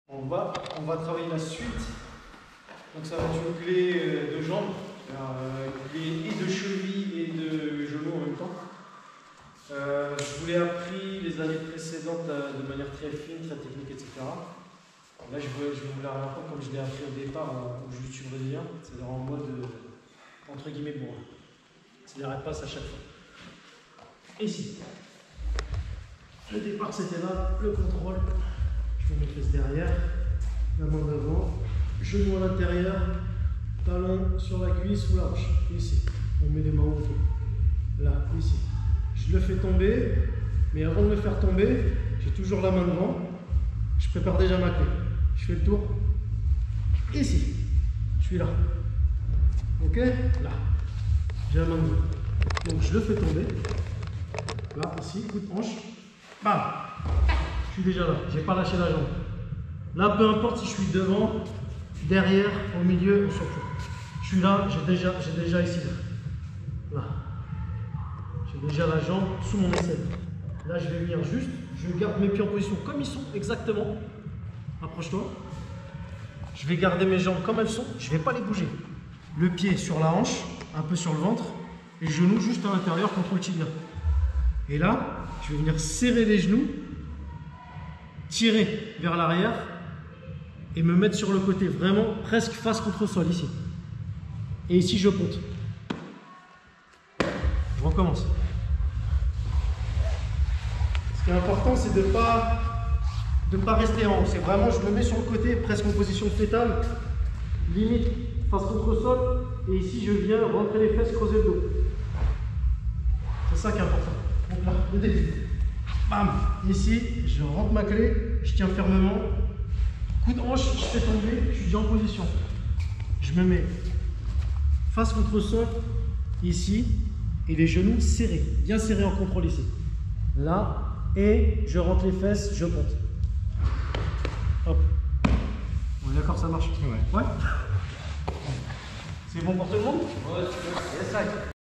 On va travailler la suite. Donc ça va être une clé de jambes, clé et de cheville et de genoux en même temps. Je vous l'ai appris les années précédentes de manière très fine, très technique, etc. Là, je vais vous la réapprendre comme je l'ai appris au départ au jiu-jitsu brésilien, c'est-à-dire en mode entre guillemets bourrin. C'est-à-dire elle passe à chaque fois. Ici. Le départ c'était là, le contrôle. Je mets mes fesses derrière, la main devant, genou à l'intérieur, talon sur la cuisse ou la hanche. Ici. On met les mains autour. Là, ici. Je le fais tomber, mais avant de le faire tomber, j'ai toujours la main devant. Je prépare déjà ma clé. Je fais le tour. Ici. Je suis là. Ok? Là. J'ai la main devant. Donc je le fais tomber. Là, ici, coup de hanche. Bam! Je suis déjà là. J'ai pas lâché la jambe. Là, peu importe si je suis devant, derrière, au milieu, on s'en fout. Je suis là, j'ai déjà ici. Là. J'ai déjà la jambe sous mon aisselle. Là, je vais venir juste, je garde mes pieds en position comme ils sont, exactement. Approche-toi. Je vais garder mes jambes comme elles sont, je ne vais pas les bouger. Le pied sur la hanche, un peu sur le ventre, et les genoux juste à l'intérieur contre le tibia. Et là, je vais venir serrer les genoux, tirer vers l'arrière et me mettre sur le côté, vraiment presque face contre le sol ici. Et ici, je compte. Je recommence. Ce qui est important, c'est de ne pas rester en haut. C'est vraiment, je me mets sur le côté, presque en position fétale, limite face contre le sol. Et ici, je viens rentrer les fesses, creuser le dos. C'est ça qui est important. Donc là, le début. Bam! Ici, je rentre ma clé, je tiens fermement. Coup de hanche, je fais tomber, je suis déjà en position. Je me mets face contre le sol, ici. Et les genoux serrés, bien serrés en contrôle ici. Là, et je rentre les fesses, je compte. Hop. On est d'accord, ça marche? Ouais. Ouais. C'est bon pour tout le monde? Ouais, c'est bon. Yes,